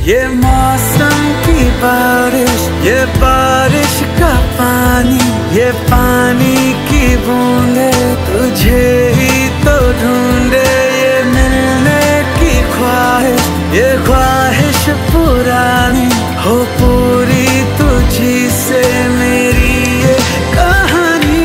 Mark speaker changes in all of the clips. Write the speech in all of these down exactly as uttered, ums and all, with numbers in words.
Speaker 1: ये मौसम की बारिश, ये बारिश का पानी, ये पानी की बूंदे तुझे ही तो ढूंढे। ये मिलने की ख्वाहिश, ये ख्वाहिश पुरानी हो पूरी तुझी से मेरी ये कहानी।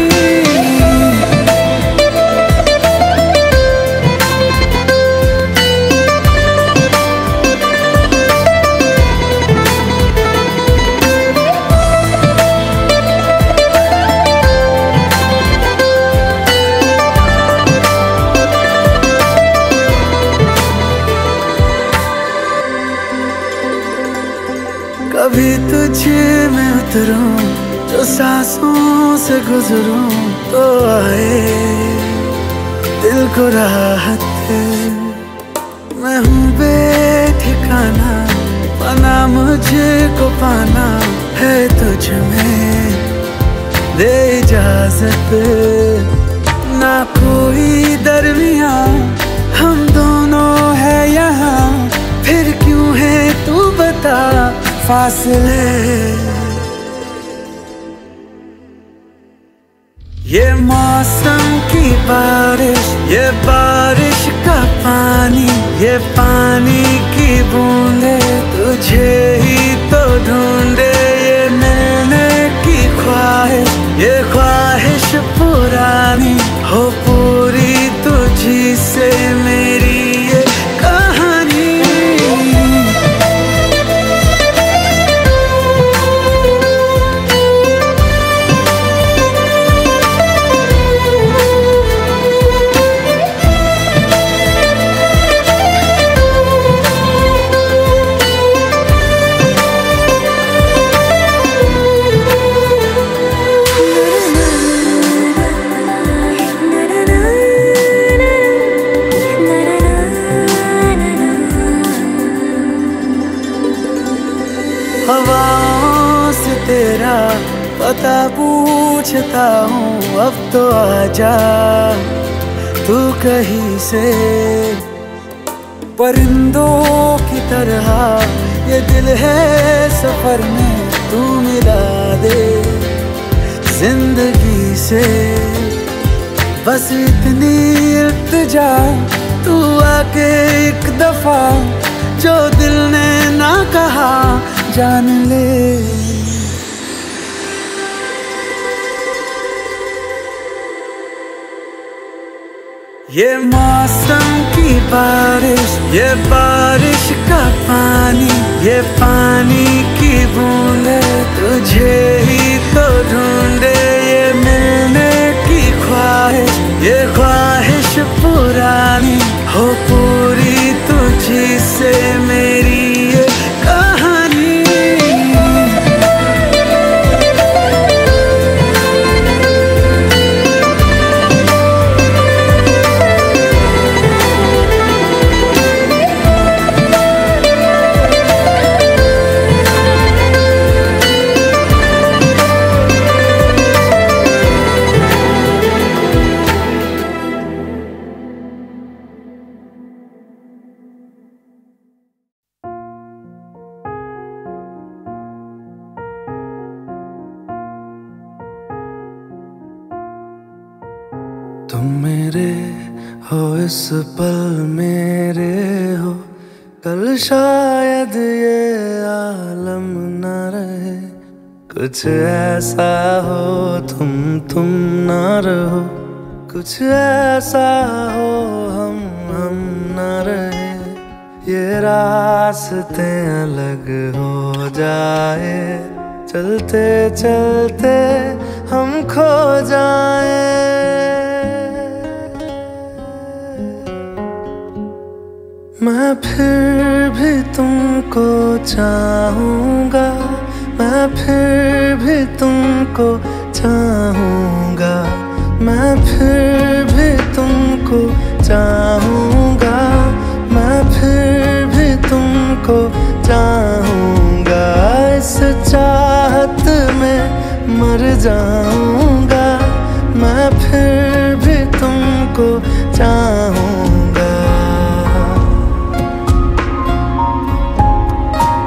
Speaker 1: कभी तुझ में उतरूं, जो सांसों से गुजरूं तो आए दिल को राहत है। मैं हूँ बेठिकाना, पाना मुझे को पाना है तुझ में, दे इजाजत ना कोई दरमिया, हम दोनों है यहाँ, फिर क्यों है तू बता फासले। ये मौसम की बारिश, ये बारिश का पानी, ये पानी की बूंदे तुझे ही तो ढूंढे। ये मिलने की ख्वाहिश, ये ख्वाहिश पुरानी हो पूरी तुझी से मेरी ये कहानी। हवाओं से तेरा पता पूछता हूँ, अब तो आजा तू कहीं से। परिंदों की तरह ये दिल है सफर में, तू मिला दे जिंदगी से। बस इतनी इल्तिजा तू आके एक दफा, जो दिल ने ना कहा जान ले। ये मौसम की बारिश, ये बारिश का पानी, ये पानी की बूंदे तुझे ही तो ढूंढे। ये मिलने की ख्वाहिश, ये ख्वाहिश पुरानी हो पूरी तुझी से मेरी ये कहानी।
Speaker 2: तुम मेरे हो इस पल मेरे हो, कल शायद ये आलम न रहे। कुछ ऐसा हो तुम तुम ना रहो, कुछ ऐसा हो हम हम ना रहे। ये रास्ते अलग हो जाए, चलते चलते हम खो जाए। मैं फिर भी तुमको चाहूँगा, मैं फिर भी तुमको चाहूँगा, मैं फिर भी तुमको चाहूँगा, मैं फिर भी तुमको चाहूँगा। इस चाहत में मर जाऊँगा, मैं फिर भी तुमको चाहूँगा।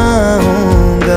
Speaker 2: चाहूंगा।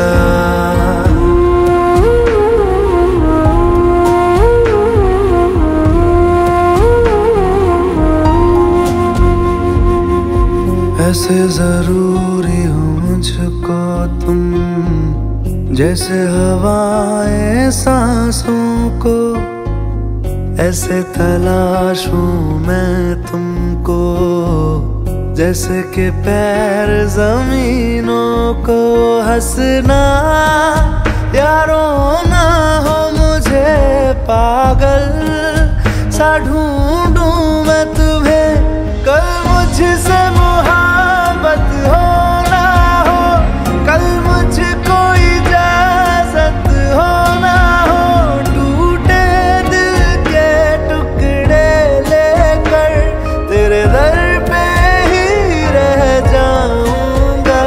Speaker 2: ऐसे जरूरी हो मुझको तुम, जैसे हवाएं सांसों को, ऐसे तलाशूं मैं तुमको, जैसे कि पैर जमीनों को। हंसना या रोना हो मुझे पागल सा ढूंढूं मैं तुम्हें, कल मुझसे मोहब्बत हो ना हो, कल मुझको इजाजत हो ना हो, टूटे दिल के टुकड़े लेकर तेरे दर पे ही रह जाऊंगा।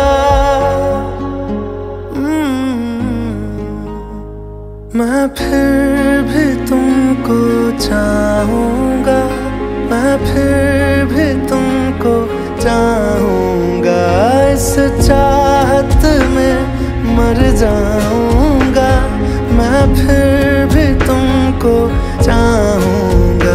Speaker 2: मैं फिर भी तुमको चाहूंगा, मैं फिर भी तुमको चाहूंगा। इस चाहत में मर जाऊंगा, मैं फिर भी तुमको चाहूंगा।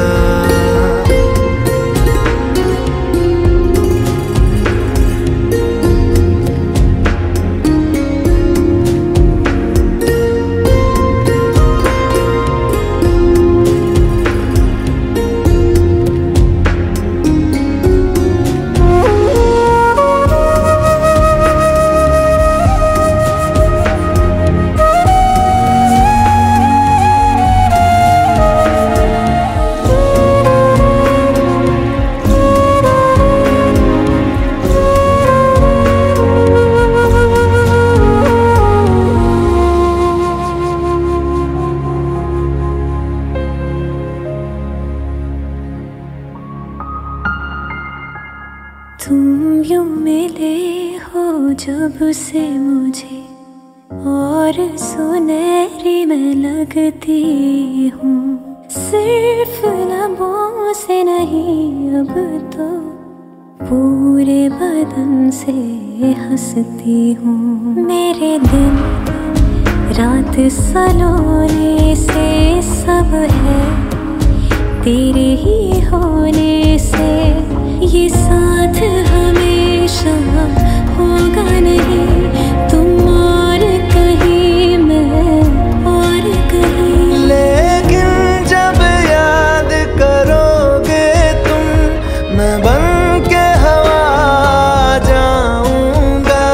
Speaker 3: तुम यूं मिले हो जब से मुझे, और सुनहरी मैं लगती हूँ। सिर्फ लबों से नहीं अब तो पूरे बदन से हंसती हूँ। मेरे दिन रात सलोने से सब है तेरे ही होने से, ये साथ हमेशा होगा नहीं, तुम और कहीं मैं और कहीं।
Speaker 2: लेकिन जब याद करोगे तुम, मैं बन के हवा जाऊंगा।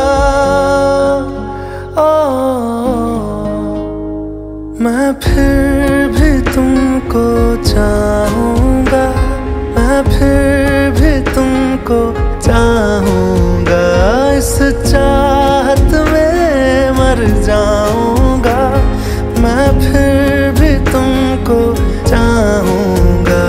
Speaker 2: ओ मैं फिर भी तुमको चाहूंगा, मैं फिर भी तुमको चाहूंगा। इस चाहत में मर जाऊंगा, मैं फिर भी तुमको चाहूंगा।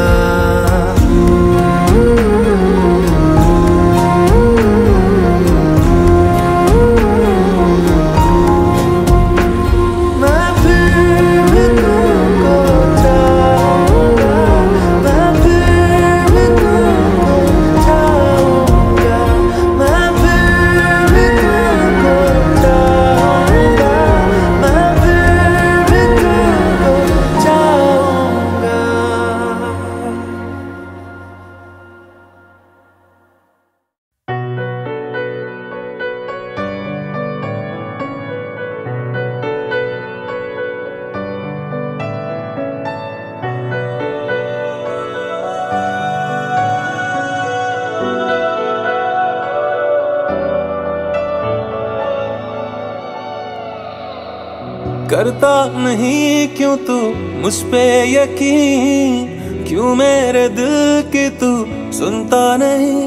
Speaker 4: करता नहीं क्यों तू मुझ पे यकीन, क्यों मेरे दिल की तू सुनता नहीं।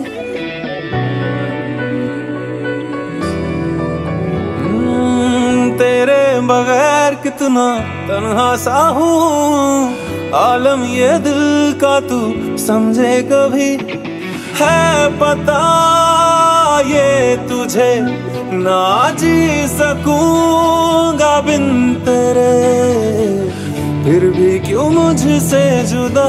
Speaker 4: तेरे बगैर कितना तन्हा सा हूँ, आलम ये दिल का तू समझे कभी। है पता ये तुझे ना जी सकूंगा बिन तेरे, फिर भी क्यों मुझसे जुदा।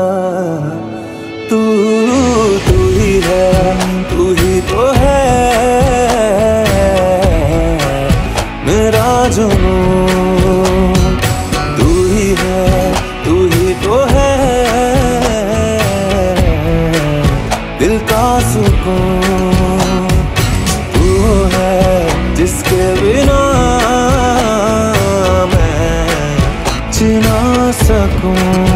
Speaker 4: तू तू ही है, तू ही तो है जुनू तू ही है, तू ही तो है दिल का सुकून। तू है जिसके बिना मैं जी ना सकूं।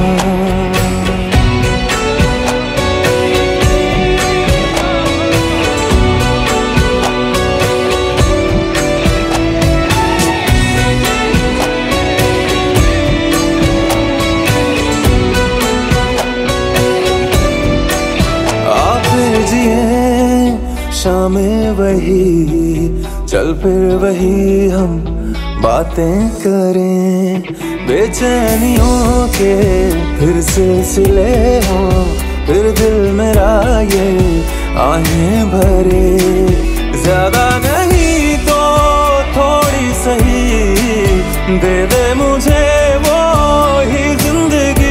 Speaker 4: शामें वही चल फिर वही हम बातें करें, बेचैनियों के फिर सिलसिले हों, फिर दिल मेरा ये आहें भरे। ज्यादा नहीं तो थोड़ी सही दे दे मुझे वो ही जिंदगी।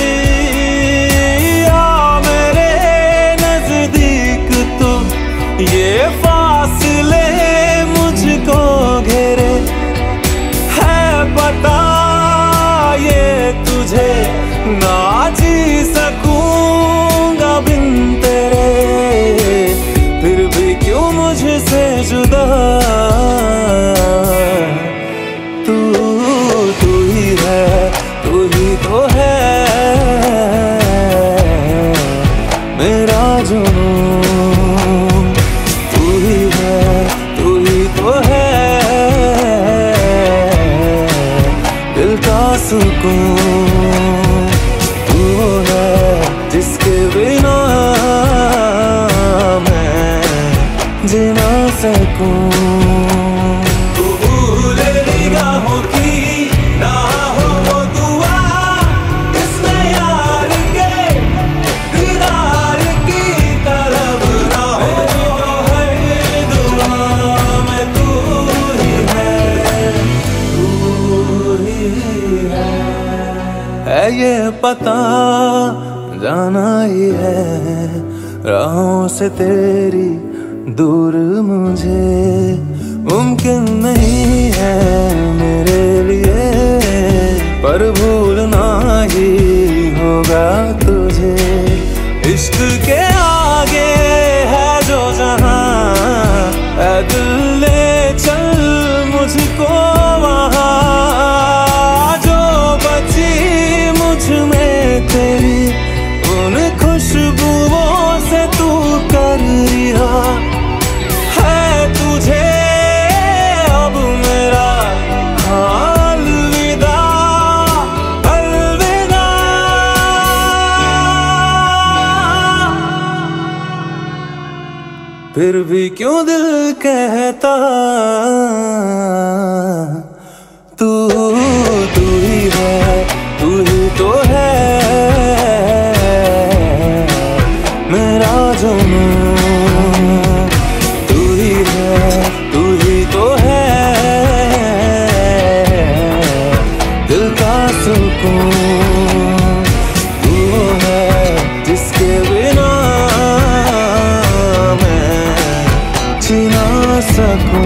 Speaker 4: ये फासले मुझको घेरे है पता ये तुझे, ना जी सकूंगा बिन तेरे, फिर भी क्यों मुझसे जुदा। तू तू ही है, तू ही तो है मेरा जुनून। सुकून तू है जिसके बिना मैं जी ना सकूं। तू भूले निगाहों की ना हो वो दुआ, इसमें यार के दीदार की तलब ना हो। तो हर दुआ में तू ही है, तू ही है। है ये पता जाना ही है राहों से तेरी दूर मुझे मुमकिन नहीं है मेरे लिए, पर भूलना ही होगा तुझे। इश्क के आगे है जो जहां, ऐ दिल ले चल मुझको वहां। में तेरी उन खुशबुओं से तू कर रिहा है तुझे अब मेरा हाल विदा, अलविदा। फिर भी क्यों दिल कहता तू तू ही है, तू ही तो है मेरा जुनून। तू ही है, तू ही तो है दिल का सुकून। तू है जिसके बिना मैं जी ना सकूं।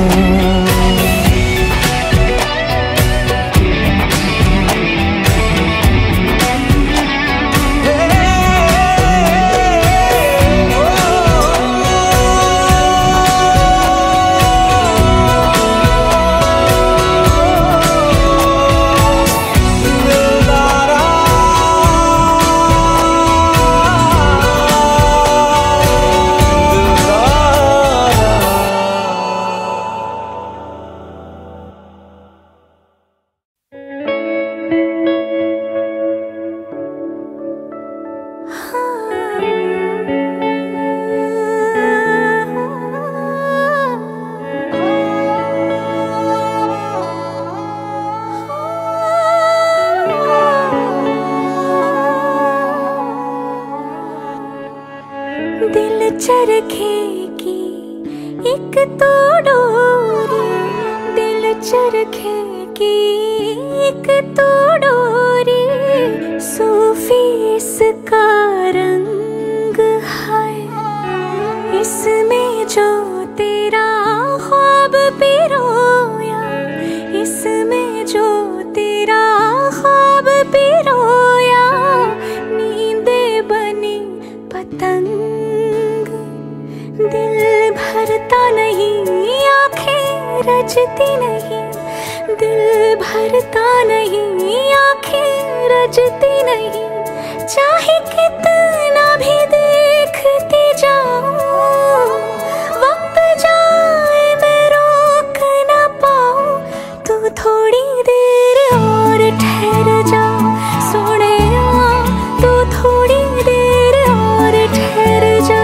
Speaker 3: चरखे की एक तो डोरी, दिल चरखे की एक तो डोरी, सूफी इसका रंग है, इसमें जो तेरा ख्वाब पिरोया नहीं, आंखें रजती नहीं, दिल भरता नहीं, आंखें रजती नहीं, चाहे कितना भी देखती जाऊं, वक्त जाए मैं रोक ना पाऊं, तू थोड़ी देर और ठहर जा सोनिया, तू थोड़ी देर और ठहर जा,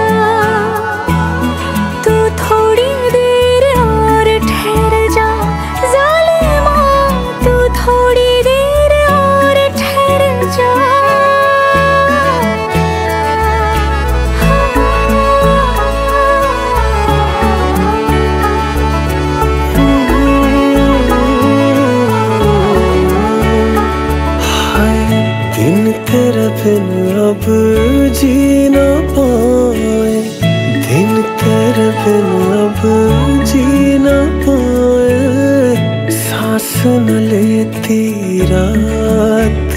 Speaker 3: तू थोड़ी देर और ठहर जा ज़ालिमा, तू थोड़ी देर और ठहर जा।
Speaker 2: दिन तेरे बिन अब जी ना पाए, दिन तेरे बिन अब जी ना पाए, सांस न लेती रात,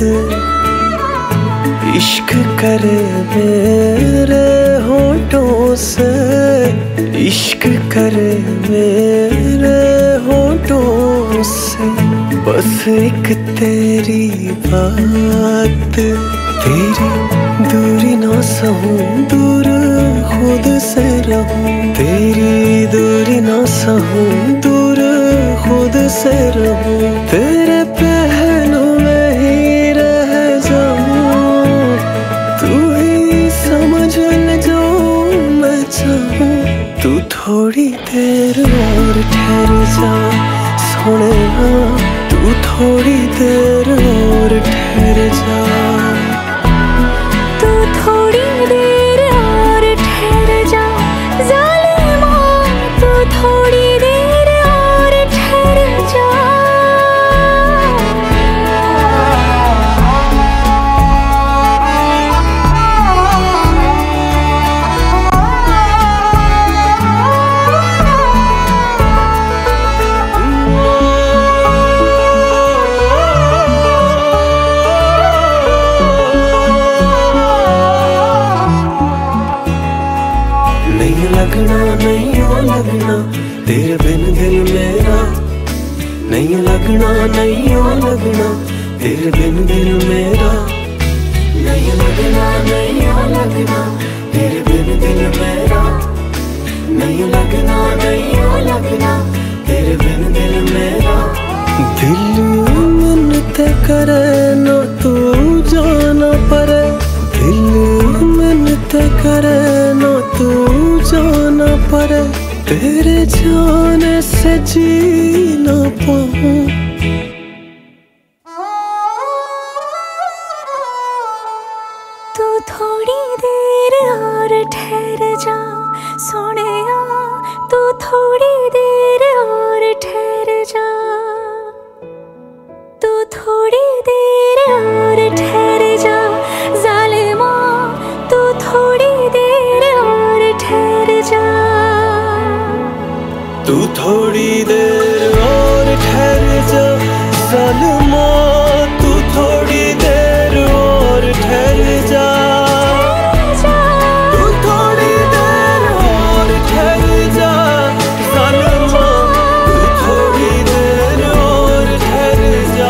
Speaker 2: इश्क करे मेरे होठों से, इश्क करे मेरे होठों से, बस एक तेरी बात, तेरी दूरी ना सहूं, दूर खुद से रहूं, तेरी दूरी ना सहूं, दूर खुद से रहूं, तेरे पहलू में ही रह जाऊं, तू ही समझ ले जो मैं चाहूं, तू थोड़ी देर और ठहर जा सोनिया, तू थोड़ी देर और ठहर जा,
Speaker 3: तू थोड़ी देर और ठहर जा ज़ालिमा, तू थोड़ी देर और ठहर जा।
Speaker 2: नहीं लगना नहीं ओ लगना तेरे बिन दिल मेरा, नहीं लगना नहीं ओ लगना तेरे बिन दिल मेरा, नहीं लगना नहीं ओ लगना तेरे बिन दिल मेरा, नहीं लगना नहीं ओ लगना तेरे बिन दिल मेरा, दिल मिन्नत करे ना तू जाना परे, दिल मिन्नत करे ना तू जाना पड़े, तेरे जाने से जी ना पाऊं,
Speaker 3: तू थोड़ी देर और ठहर जा सोनिया, तू थोड़ी देर और ठहर जा, तू थोड़ी देर और ठहर जा ज़ालिमा, तू थोड़ी देर और ठहर जा,
Speaker 2: तू थोड़ी देर और ठहर जा ज़ालिमा, तू थोड़ी देर और ठहर जा, तू थोड़ी देर और ठहर जा ज़ालिमा, तू थोड़ी देर और ठहर जा,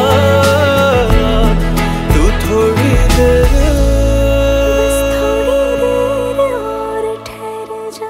Speaker 2: तू थोड़ी देर
Speaker 3: और ठहर जा।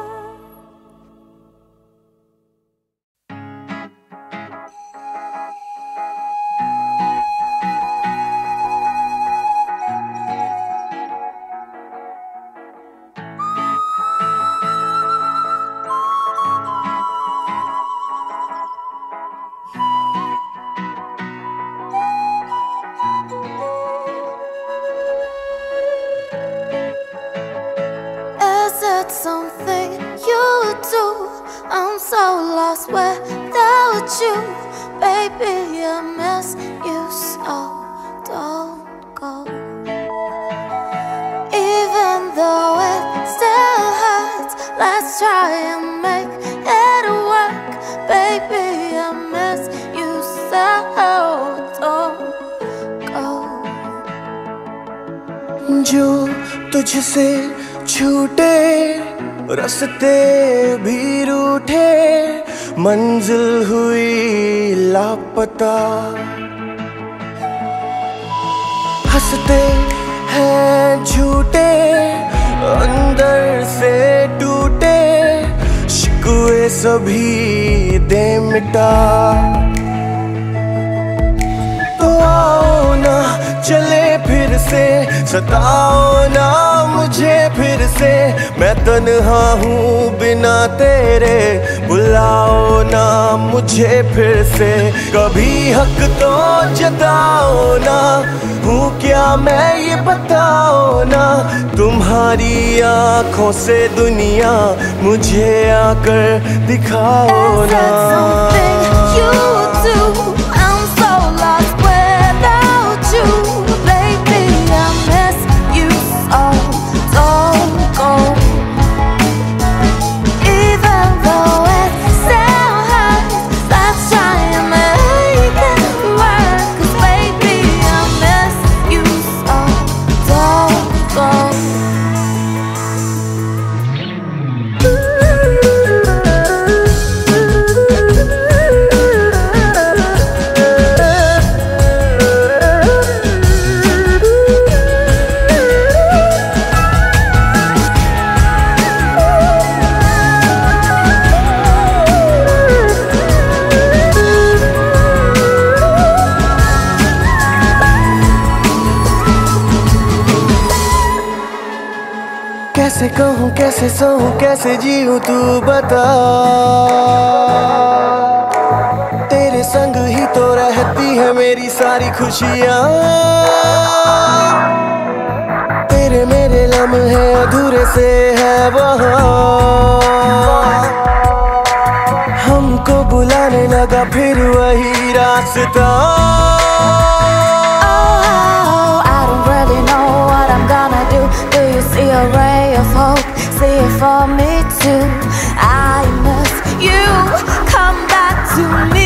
Speaker 5: Is it something you do? I'm so lost without you, baby. I miss you so. Don't go. Even though it still hurts, let's try and make it work, baby. I miss you so. Don't go.
Speaker 2: जो तुझसे छूटे रास्ते भी रूठे, मंजिल हुई लापता। हंसते हैं झूठे, अंदर से टूटे, शिकवे सभी दे मिटा। तो आओ ना चले फिर से, सताओ ना मुझे फिर से, मैं तन्हा हूँ बिना तेरे, बुलाओ ना मुझे फिर से। कभी हक तो जताओ ना, हूँ क्या मैं ये बताओ ना, तुम्हारी आँखों से दुनिया मुझे आकर दिखाओ ना। कैसे कहूँ कैसे सहूँ कैसे जीऊँ तू बता, तेरे संग ही तो रहती है मेरी सारी खुशियाँ। तेरे मेरे लम्हे अधूरे से है वहाँ, हमको बुलाने लगा फिर वही रास्ता।
Speaker 5: See a ray of hope, see it for me too. I miss you, come back to me.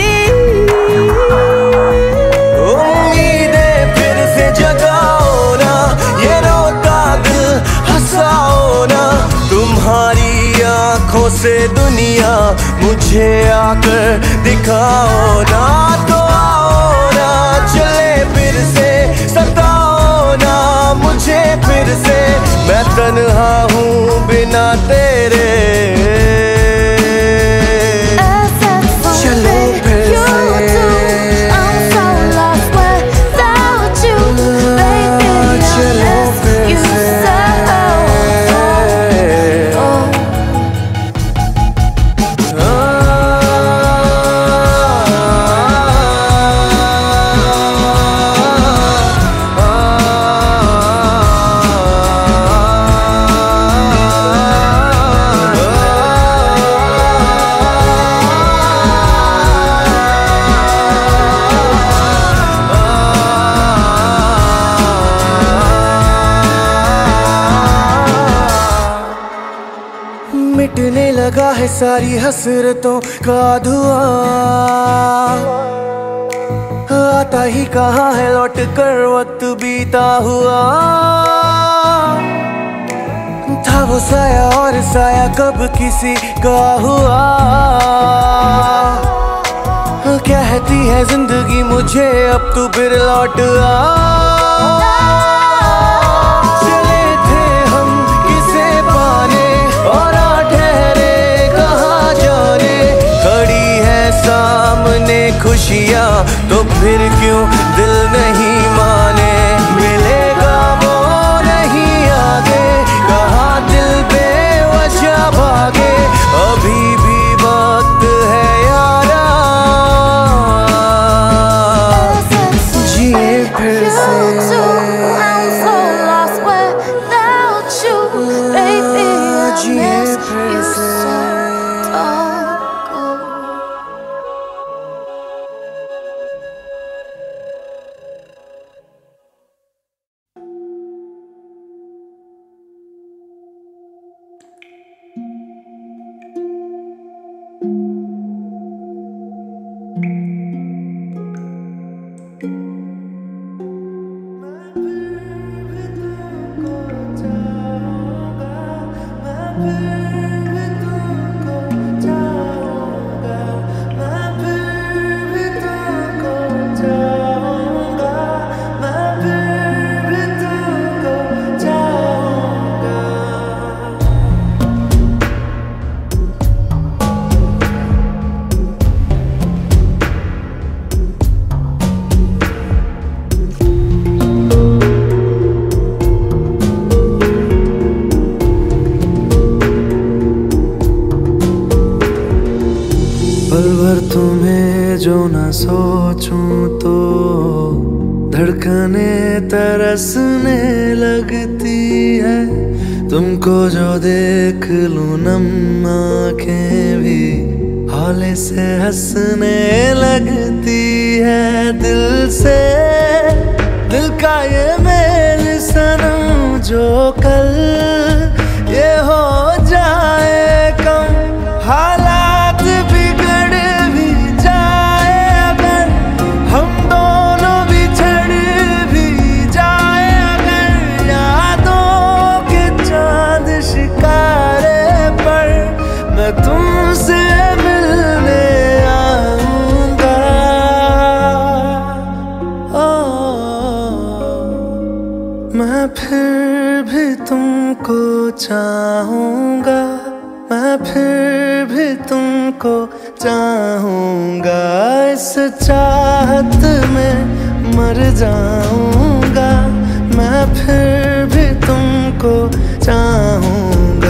Speaker 2: उम्मीदें फिर से जगाओ ना, ये रोता दिल हंसाओ ना, तुम्हारी आँखों से दुनिया मुझे आकर दिखाओ ना। तो आओ ना चले फिर से, सताओ ना मुझे फिर से, मैं तन्हा हूँ बिना तेरे। चलो फिर मिटने लगा है सारी हसरतों का धुआं, आता ही कहाँ है लौट कर वक्त बीता हुआ। था वो साया और साया कब किसी का हुआ, कहती है जिंदगी मुझे अब तू फिर लौट आ। खुशियाँ तो फिर क्यों दिल नहीं माने, मिलेगा वो नहीं आगे, कहाँ दिल बेवजह भागे, अभी भी वक्त है यारा, जिए फिर से। जिए फिर से।
Speaker 1: पर तुम्हें जो न सोचूं तो धड़कने तरसने लगती है। तुमको जो देख लूं नम आँखें भी हौले से हंसने लगती है। दिल से दिल का ये मेल सनम जो कल ये हो जाए कम, हालात बिगड़ भी जाए अगर, हम दोनों बिछड़ भी जाए अगर, यादों के चांद शिकारे पर मैं तुमसे मिलने आऊंगा। मैं फिर भी तुमको चाहूंगा, मैं फिर भी तुमको चाहूंगा। इस चाहत में मर जाऊंगा, मैं फिर भी तुमको चाहूंगा।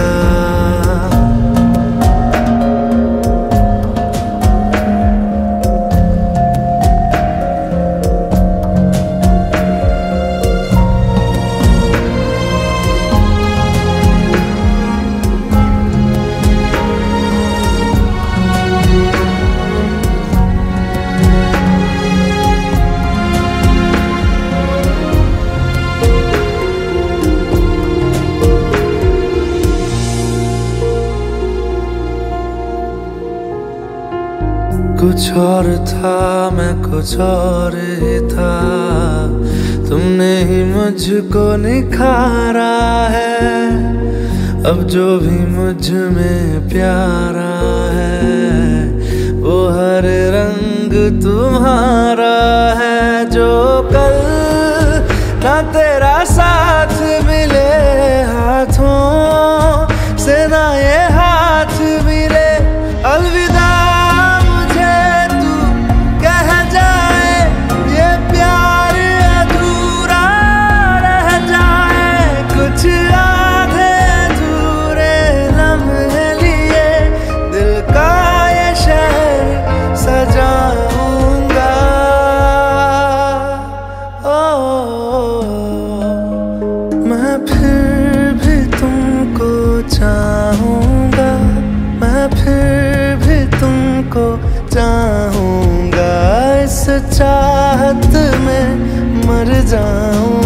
Speaker 1: कुछ और था मैं कुछ और ही था, तुमने ही मुझको निखारा है। अब जो भी मुझ में प्यारा है वो हर रंग तुम्हारा है। जो कल ना तेरा साथ मिले हाथों से ना ये हाथ मिले, अलविदा चाहूंगा, मैं फिर भी तुमको चाहूंगा। इस चाहत में मर जाऊं।